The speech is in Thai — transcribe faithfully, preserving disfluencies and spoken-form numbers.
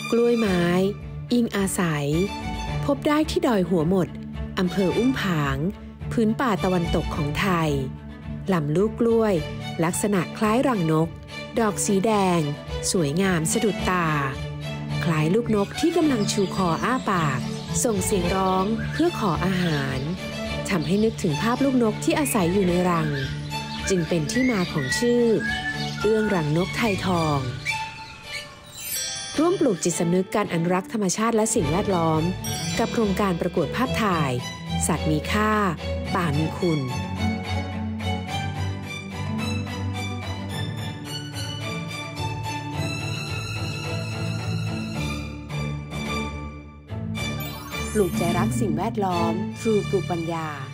กล้วยไม้อิงอาศัยพบได้ที่ดอยหัวหมดอำเภออุ้มผางพื้นป่าตะวันตกของไทยลำลูกกล้วยลักษณะคล้ายรังนกดอกสีแดงสวยงามสะดุดตาคล้ายลูกนกที่กำลังชูคออ้าปากส่งเสียงร้องเพื่อขออาหารทำให้นึกถึงภาพลูกนกที่อาศัยอยู่ในรังจึงเป็นที่มาของชื่อเอื้องรังนกไทยทองร่วมปลูกจิตสำนึกการอนุรักษ์ธรรมชาติและสิ่งแวดล้อมกับโครงการประกวดภาพถ่ายสัตว์มีค่าป่ามีคุณปลูกใจรักสิ่งแวดล้อมทรูปลูกปัญญา